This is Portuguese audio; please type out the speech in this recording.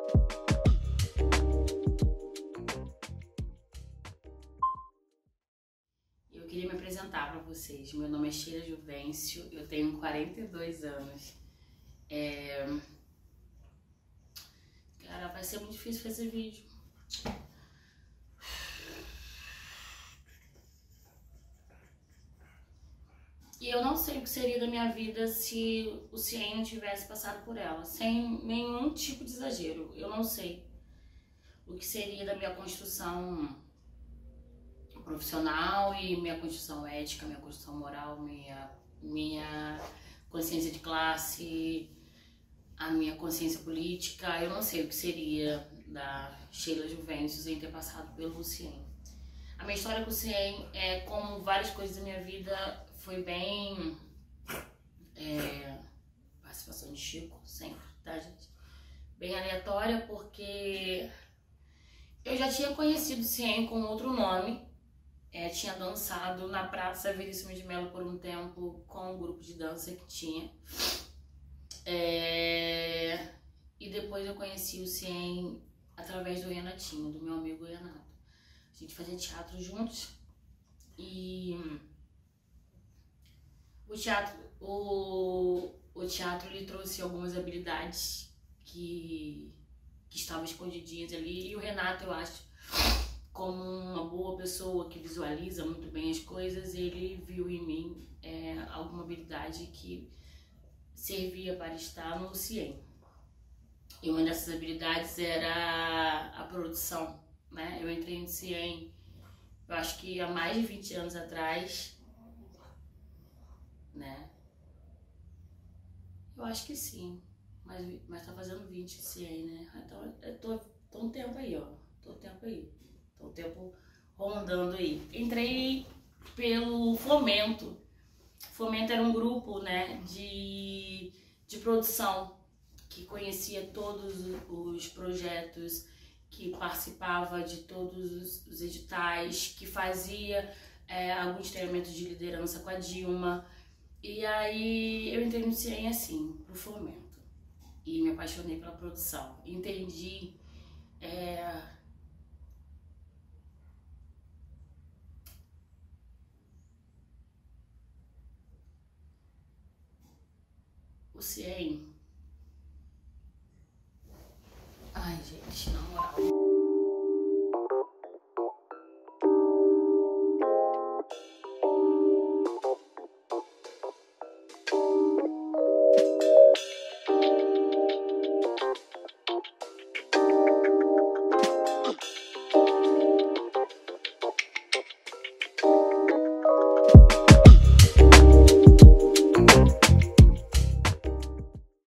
Eu queria me apresentar para vocês. Meu nome é Sheila Juvencio, eu tenho 42 anos. Cara, vai ser muito difícil fazer vídeo. E eu não sei o que seria da minha vida se o CIEM não tivesse passado por ela, sem nenhum tipo de exagero. Eu não sei o que seria da minha construção profissional e minha construção ética, minha construção moral, minha consciência de classe, a minha consciência política. Eu não sei o que seria da Sheila Juvencio sem ter passado pelo CIEM. A minha história com o CIEM é, como várias coisas da minha vida, foi bem participação de Chico, sempre, tá, gente? Bem aleatória, porque eu já tinha conhecido o CIEM com outro nome. Tinha dançado na Praça Veríssimo de Melo por um tempo com um grupo de dança que tinha. E depois eu conheci o CIEM através do Renatinho, do meu amigo Renato. A gente fazia teatro juntos e o teatro lhe trouxe algumas habilidades que estavam escondidinhas ali. E o Renato, eu acho, como uma boa pessoa que visualiza muito bem as coisas, ele viu em mim alguma habilidade que servia para estar no CIEM. E uma dessas habilidades era a produção, né? Eu entrei no CIEM, eu acho que há mais de 20 anos atrás, né? Eu acho que sim, mas tá fazendo 20 o CIEM, né? Então eu tô um tempo aí, ó. Tô um tempo rondando aí. Entrei pelo Fomento. Fomento era um grupo, né, de produção que conhecia todos os projetos, que participava de todos os editais, que fazia alguns treinamentos de liderança com a Dilma. E aí eu entrei no CIEM assim, pro Fomento, e me apaixonei pela produção. Entendi o CIEM. Ai, gente, na moral.